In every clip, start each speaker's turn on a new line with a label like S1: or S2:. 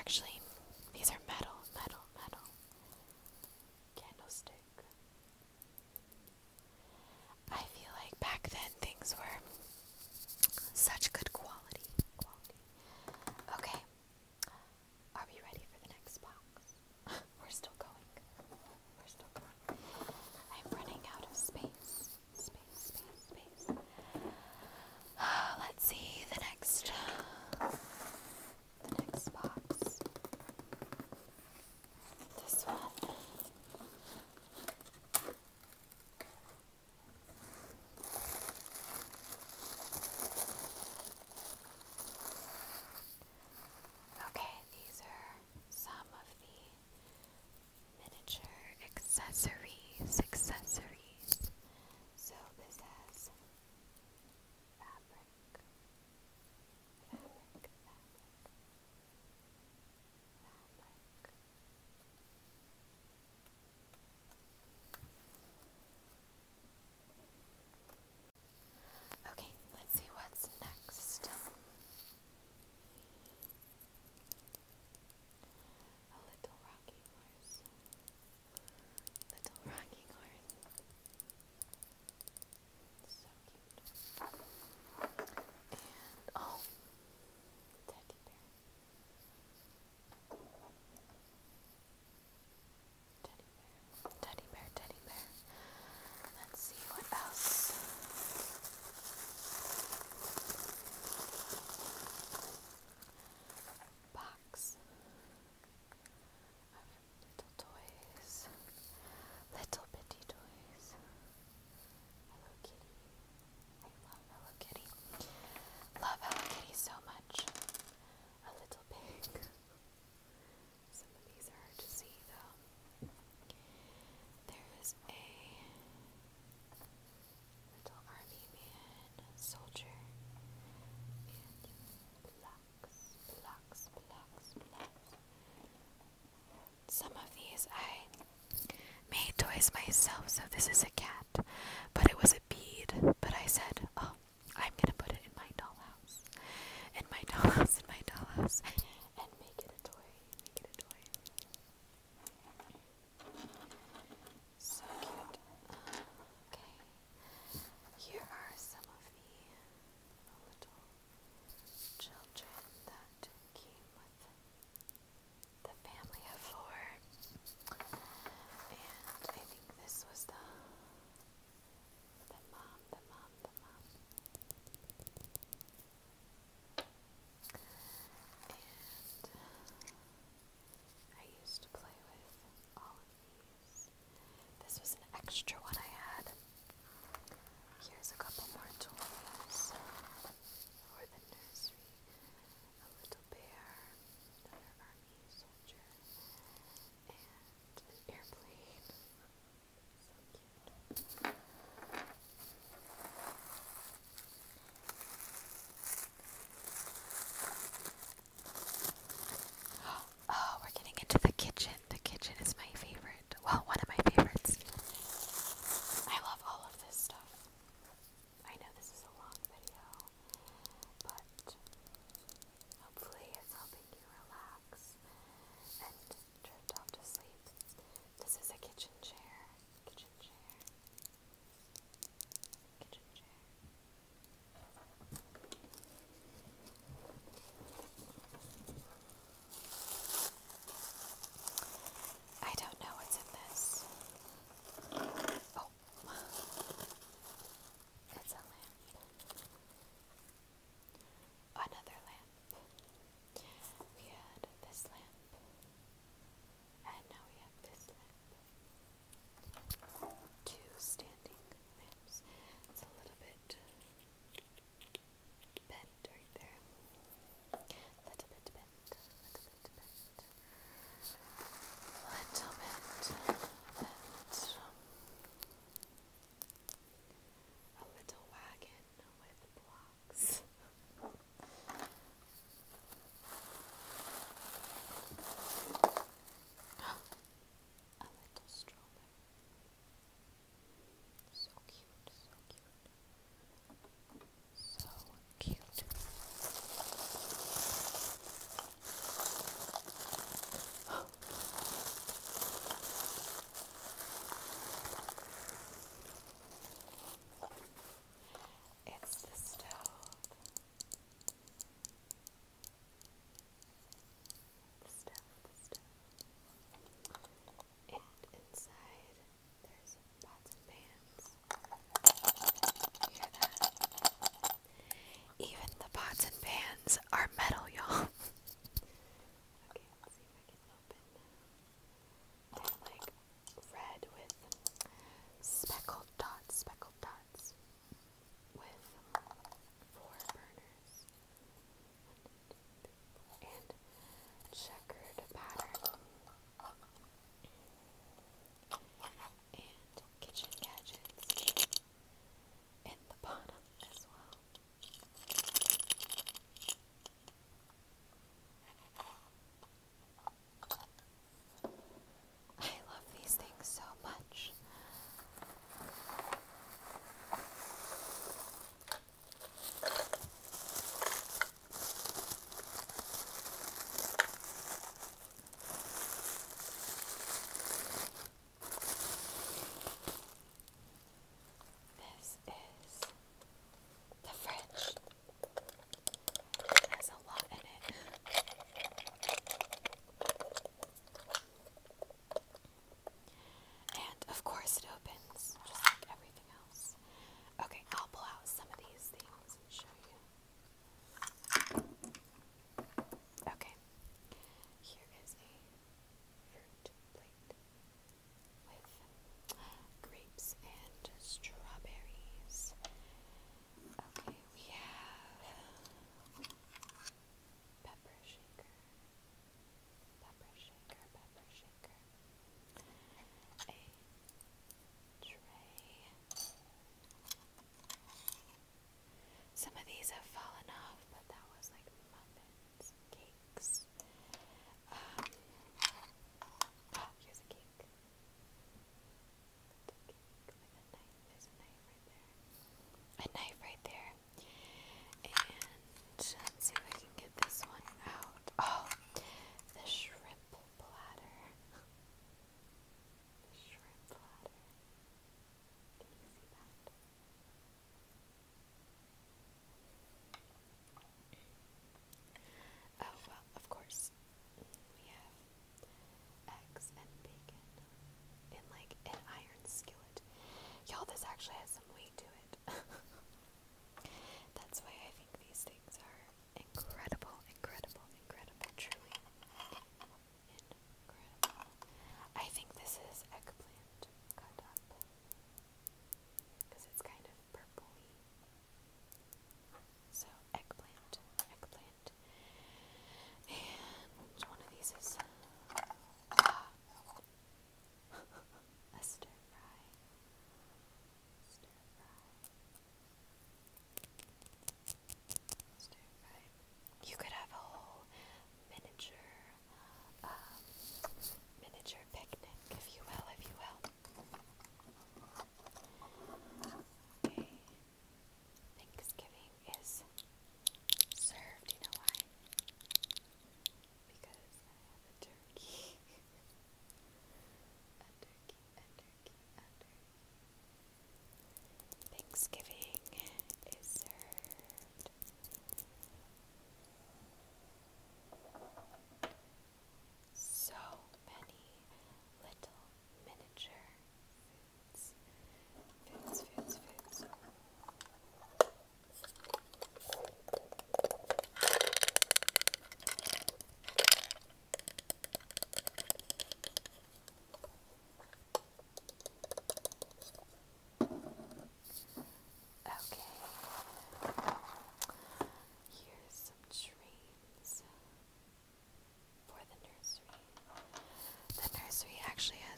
S1: actually, these are metal candlestick. I feel like back then things were such good quality. Okay, are we ready for the next box? We're still going. I'm running out of space. Let's see the next box. This one. Okay, these are some of the miniature accessories. So this has fabric. Okay, let's see what's next. A little rocking horse. So cute. And oh, teddy bear. Teddy bear. Let's see what else. Box of little toys. Little bitty toys. Hello Kitty. I love Hello Kitty. Love Hello Kitty so much. A little pig. Some of these are hard to see though. There is a little army man, soldier, and blocks. Some of these I made toys myself, so this is a cat, but it was a bead, but I said, oh, I'm gonna put it in my dollhouse, and make it a toy. So cute. Okay, here are some of the little children that came with the family of 4. And I think this was the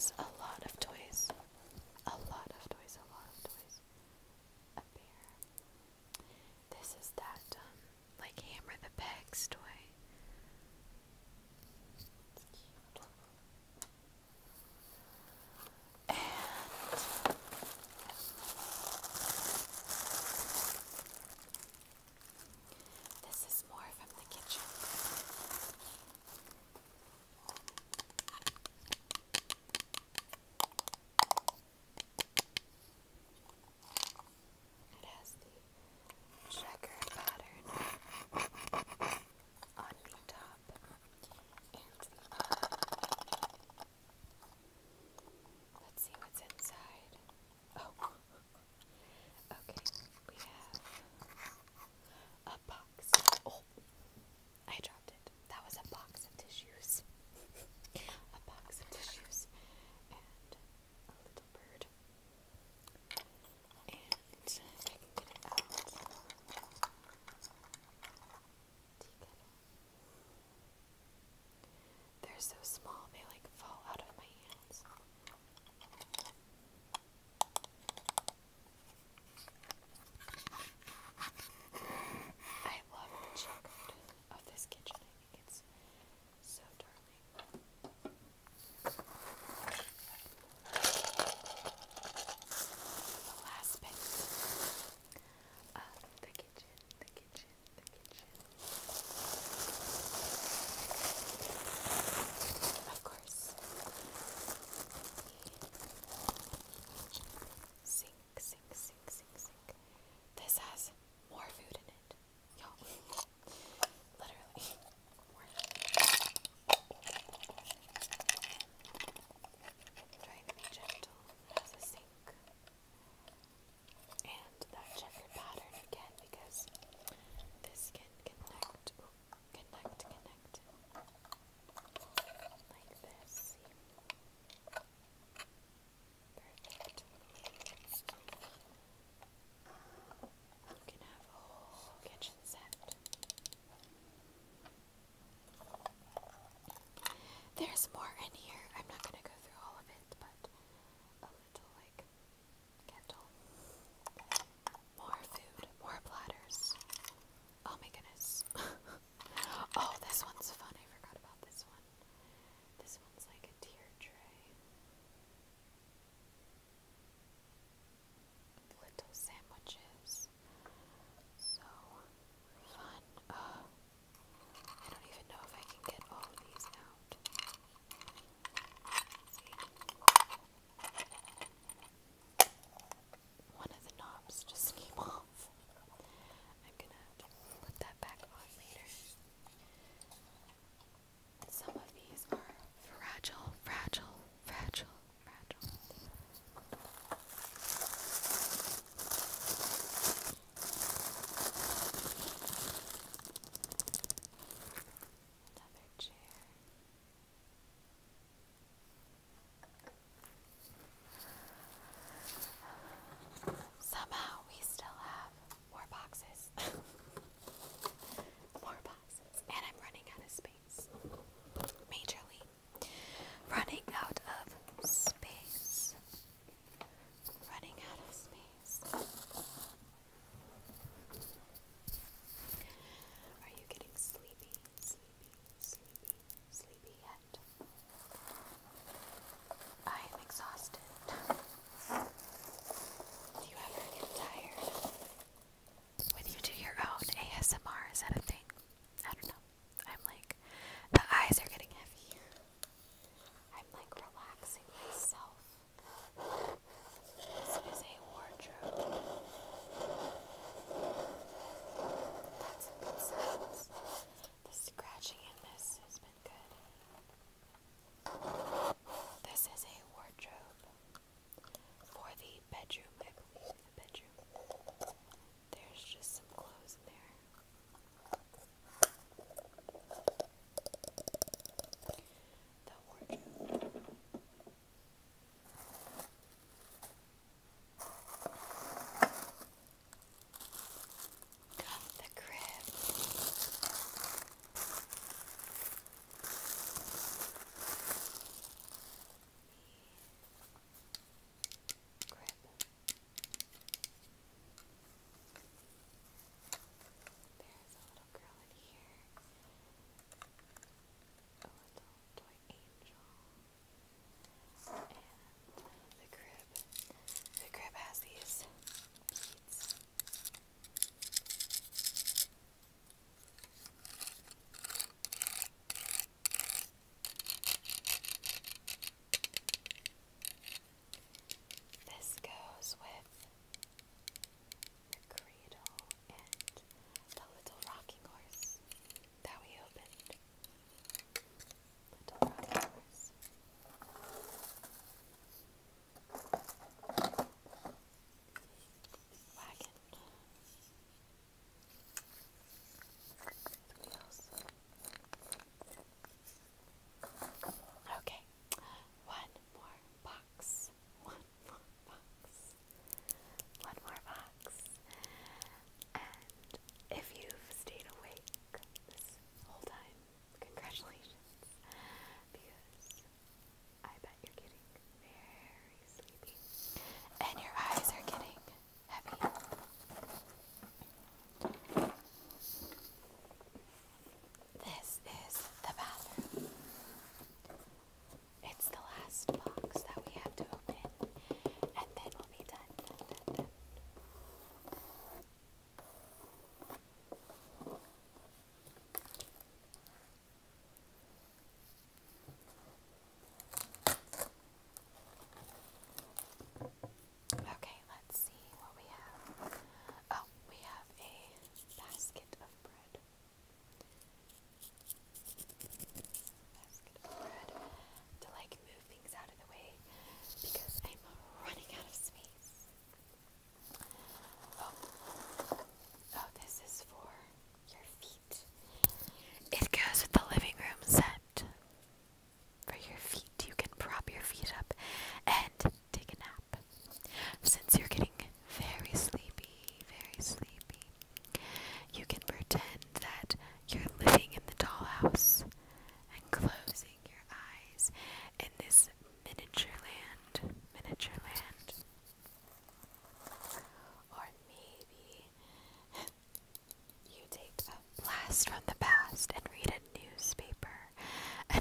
S1: has a lot of toys. A lot of toys, a lot of toys. A bear. This is that, like Hammer the Pegs toy. It's cute. And this is more from the kitchen. It has the checkered pattern on the top and the bottom. Let's see what's inside. Oh, okay. We have a box. Oh, I dropped it. That was a box of tissues. A box of tissues and a little bird. And I can get it out. They're so small, they like fall out of my hands. I love the checkered of this kitchen. I think it's so darling. The last bit of the kitchen, the kitchen, the kitchen. Of course, sink, sink, sink, sink, sink. This has more food in it. Yo, literally more. Trying to be gentle. It has a sink and that checkered pattern again because this can connect, connect like this. See? Perfect. You can have a whole kitchen set. There's more in here. I'm not going to go through all of it, but a little like kettle. More food, more platters. Oh my goodness. Oh, this one's fun. I forgot about this one. This one's like a tier tray. Little sandwiches. So fun. I don't even know if I can get all of these out.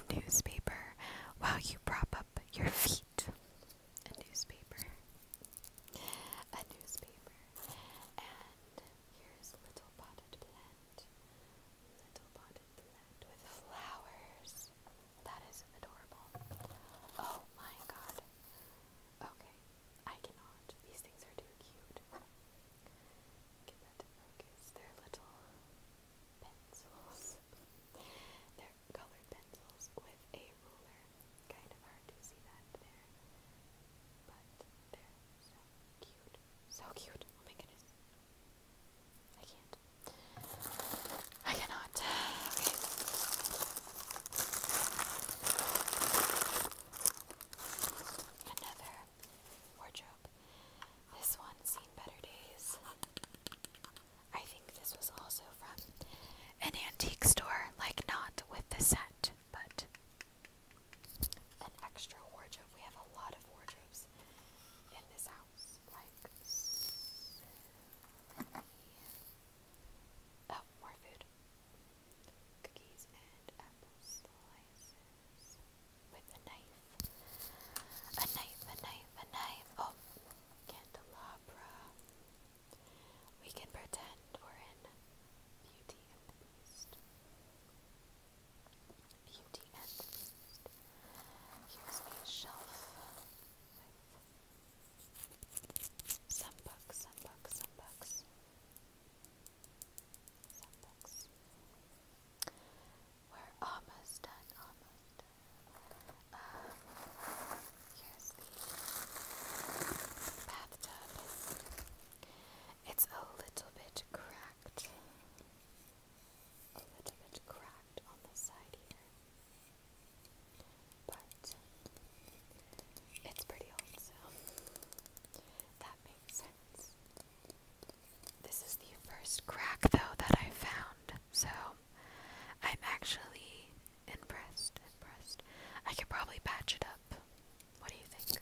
S1: newspaper while you prop up your feet. A newspaper. A newspaper. And here's little potted plant. Little potted plant with flowers. That is adorable. Oh my god. Okay. I cannot. These things are too cute. Get that to focus. They're little pencils. They're colored pencils with a ruler. Kind of hard to see that there. But they're so cute. So cute. Oh my goodness. I can't. I cannot. Okay. Another wardrobe. This one's seen better days. I think this was also from an antique store, like not with the set, but an extra wardrobe. We have a lot of wardrobes in this house. Like, oh, more food. Cookies and apple slices with a knife. A knife, a knife, a knife. Oh, candelabra. We can pretend we're in Beauty and the Beast. Beauty and the Beast. Here's a shelf with some books, some books, some books. Some books. We're almost done, almost done. Here's the bathtub. It's a little bit cracked. A little bit cracked on the side here. But it's pretty old, so that makes sense. This is the first crack, though, that I found, so I'm actually impressed. I could probably patch it up. What do you think?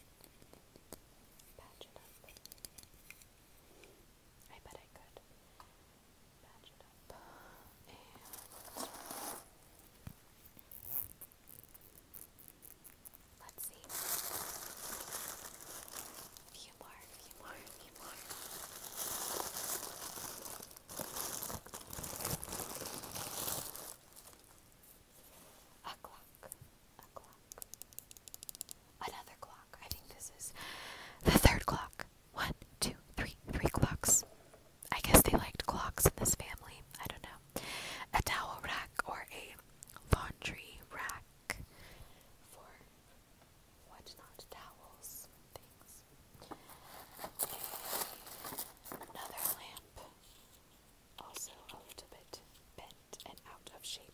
S1: Patch it up. I bet I could patch it up. And let's see. A few more. A clock. Another clock. I think this is the third clock. 1, 2, 3. 3 clocks. I guess they liked clocks in this family. I don't know. A towel rack or a laundry rack for whatnot, towels, things. Another lamp. Also a little bit bent and out of shape.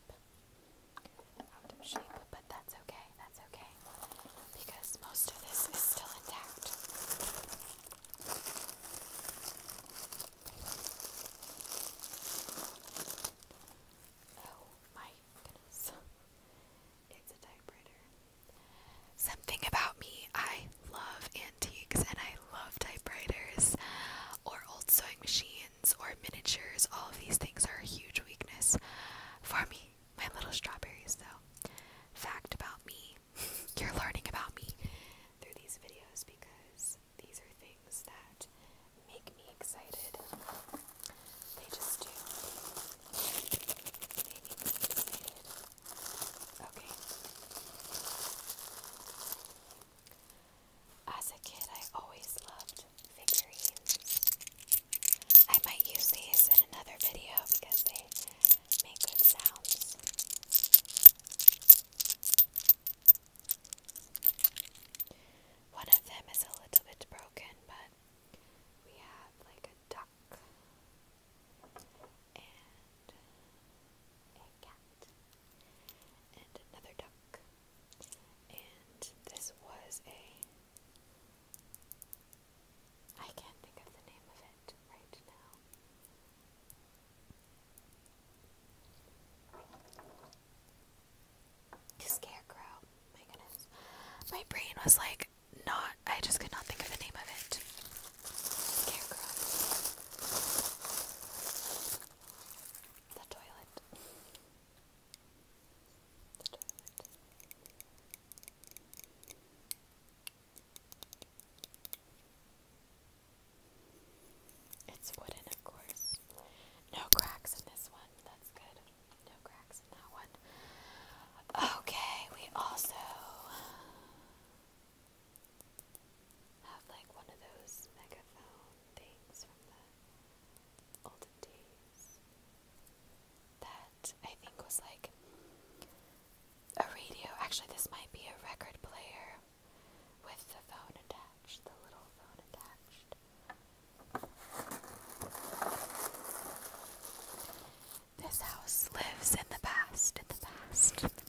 S1: But that's okay. Because most of this is still intact. Oh my goodness. It's a typewriter. Something about me, I love antiques and I love typewriters or old sewing machines or miniatures. All of these things are a huge weakness for me. My little strawberries, though. Fact about me. You're learning about me through these videos because these are things that make me excited. They just do. They make me excited. Okay. As a kid, I always loved figurines. I might use these in another video because they make good sounds. One of them is a little bit broken, but we have like a duck and a cat and another duck. And this was I can't think of the name of it right now. Scarecrow. My goodness. My brain was like, I just could not think of the name of it. Scarecrow. The toilet. The toilet. Actually, this might be a record player with the phone attached, the little phone attached. This house lives in the past,